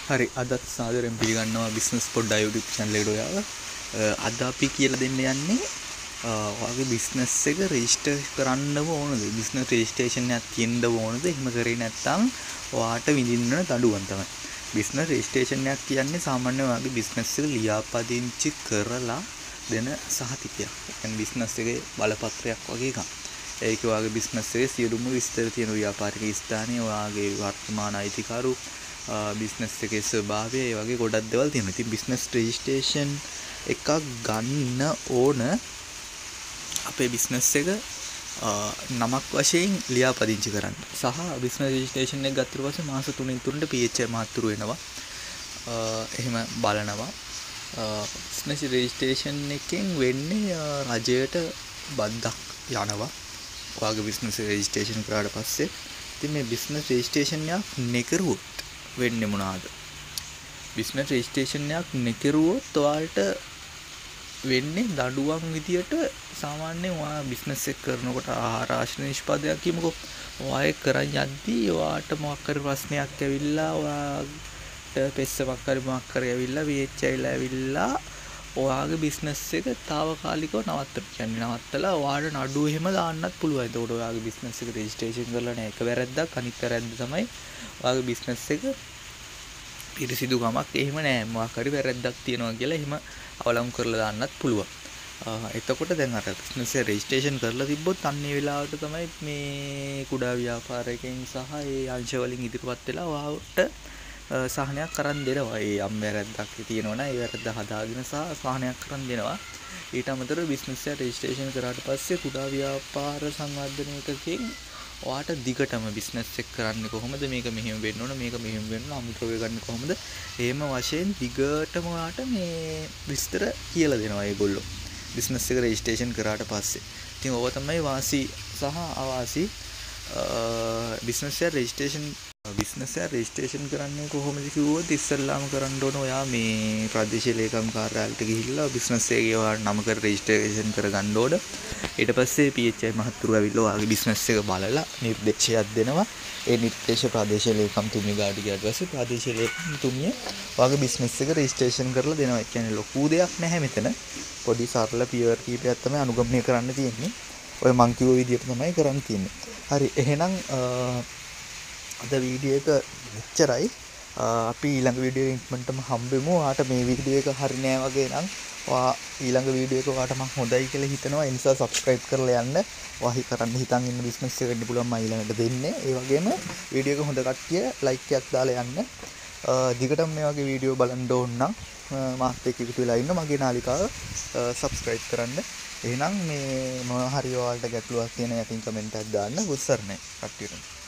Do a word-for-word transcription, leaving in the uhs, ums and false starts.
හරි අදත් සාදරයෙන් පිළිගන්නවා බිස්නස් පොඩ්ඩා YouTube channel එකට ඔයාව. අද අපි කියලා දෙන්න යන්නේ ඔයාගේ බිස්නස් එක රෙජිස්ටර් කරන්න ඕනද? බිස්නස් රෙජිස්ට්‍රේෂන් එකක් තියෙන්න ඕනද? එහෙම කරේ නැත්නම් ඔයාට විඳින්න දඬුවම් තමයි. බිස්නස් රෙජිස්ට්‍රේෂන් එකක් කියන්නේ සාමාන්‍යයෙන් ඔයාගේ බිස්නස් එක ලියාපදිංචි කරලා දෙන සහතිකයක්. يعني බිස්නස් එකේ බලපත්‍රයක් වගේ එකක්. ඒක ඔයාගේ බිස්නස් එකේ සියලුම විස්තර තියෙන ව්‍යාපාරික ස්ථානයේ ඔයාගේ වර්තමාන අයිතිකරු බිස්නස් එකේ ස්වභාවය ඒ වගේ ගොඩක් දේවල් තියෙනවා. ඉතින් බිස්නස් රෙජිස්ට්‍රේෂන් එකක් ගන්න ඕන අපේ බිස්නස් එක නමක් වශයෙන් ලියාපදිංචි කරන්න. සහ බිස්නස් රෙජිස්ට්‍රේෂන් එක ගත්තට පස්සේ මාස තුනෙන් තුනට පී එච් ආයි මාතෘ වෙනවා. එහෙම බලනවා. බිස්නස් රෙජිස්ට්‍රේෂන් එකෙන් වෙන්නේ රජයට බද්දක් යනවා. ඔයාගේ බිස්නස් රෙජිස්ට්‍රේෂන් කරාට පස්සේ ඉතින් මේ බිස්නස් රෙජිස්ට්‍රේෂන් එකක් නෙකරුවොත් වෙන්නේ මොනවාද? බිස්නස් රෙජිස්ට්‍රේෂන් එකක් නෙකරුවොත් ඔයාලට වෙන්නේ දඬුවම් විදියට සාමාන්‍යයෙන් ඔයා බිස්නස් එක කරනකොට ආහාර ආශ්‍රය නිෂ්පාදනයක් කියමුකෝ. ඔයා ඒක කරන් යද්දී ඔයාට මොකක් හරි ප්‍රශ්නයක් ඇවිල්ලා ඔයාට පෙස්සමක් හරි මොකක් හරි ඇවිල්ලා වී එච් ආයි ලා ඇවිල්ලා ඔයාගේ බිස්නස් එක తాවකාලිකව නවත්තන්න. කියන්නේ නවත්තලා ඔයාට නඩුව එහෙම දාන්නත් පුළුවන්. ඒකට ඔයාගේ බිස්නස් එක රෙජිස්ට්‍රේෂන් කරලා නැහැ. එක වැරද්දක් අනිත් වැරද්ද තමයි ඔයාගේ බිස්නස් එක පිරිසිදු කමක් එහෙම නැහැ. මොකක් හරි වැරද්දක් තියෙනවා කියලා එහෙම අවලංගු කරලා දාන්නත් පුළුවන්. එතකොට දැන් අර බිස්නස් එක රෙජිස්ට්‍රේෂන් කරලා තිබ්බොත් අන්න ඒ වෙලාවට තමයි මේ කුඩා ව්‍යාපාරිකයන් සහ ඒ අංශ වලින් ඉදිරිපත් වෙලා ඔයාට සහනයක් කරන් දෙනවා. ඒ යම් වැරද්දක් තියෙනවා නම් ඒ වැරද්ද හදාගෙන සහ සහනයක් කරන් දෙනවා. ඊට අමතරව බිස්නස් එක රෙජිස්ට්‍රේෂන් කරාට පස්සේ කුඩා ව්‍යාපාර සංවර්ධනයකකින් ඔයාට දිගටම බිස්නස් එක කරන්නේ කොහොමද? මේක මෙහෙම වෙන්න ඕන, මේක මෙහෙම වෙන්න ඕන, අමුද්‍රව්‍ය ගන්න කොහොමද? එහෙම වශයෙන් දිගටම ඔයාට මේ විස්තර කියලා දෙනවා ඒගොල්ලෝ. බිස්නස් එක රෙජිස්ට්‍රේෂන් කරාට පස්සේ. ඉතින් ඕව තමයි වාසි සහ අවාසි බිස්නස් එක රෙජිස්ට්‍රේෂන් බිස්නස් එක රෙජිස්ට්‍රේෂන් කරන්නේ කොහොමද කිව්වොත් ඉස්සෙල්ලාම කරන්න ඕන ඔයා මේ ප්‍රාදේශීය ලේකම් කාර්යාලයට ගිහිල්ලා බිස්නස් එකේ ඔයා නම කර රෙජිස්ට්‍රේෂන් කරගන්න ඕන. ඊට පස්සේ පී එච් ආයි මහත්තුරු ඇවිල්ලා ඔයාගේ බිස්නස් එක බලලා නිර්දේශයක් දෙනවා. ඒ නිර්දේශ ප්‍රාදේශීය ලේකම් තුමිය ගාඩ ගියාට පස්සේ ප්‍රාදේශීය ලේකම් තුමිය ඔයාගේ බිස්නස් එක රෙජිස්ට්‍රේෂන් කරලා දෙනවා. ඒ කියන්නේ ලොකු දෙයක් නැහැ මෙතන. පොඩි සරල පියවර කීපයක් තමයි අනුගමනය කරන්න තියෙන්නේ. ඔය මං කිව්ව විදිහට තමයි කරන්න තියෙන්නේ. හරි එහෙනම් අද වීඩියෝ එක මෙච්චරයි. අපි ඊළඟ වීඩියෝ එකෙන්ටම හම්බෙමු. ඔයාට මේ වීඩියෝ එක හරි නෑ වගේ නම් ඔයා ඊළඟ වීඩියෝ එක ඔයාට මම හොඳයි කියලා හිතනවා. ඒ නිසා subscribe කරලා යන්න. ඔයා හි කරන්න හිතන් ඉන්න බිස්නස් එක වෙන්න පුළුවන් මම ඊළඟට දෙන්නේ. ඒ වගේම වීඩියෝ එක හොඳ කට්ටිය like එකක් දාලා යන්න. දිගටම මේ වගේ වීඩියෝ බලන්න ඕන නම් මාත් එක්ක එකතු වෙලා ඉන්න මගේ නාලිකාව subscribe කරන්න. එහෙනම් මේ මොනවා හරි ඔයාලට ගැටලුවක් තියෙන යටින් කමෙන්ට් එකක් දාන්න. උත්සරණයි කට්ටියට.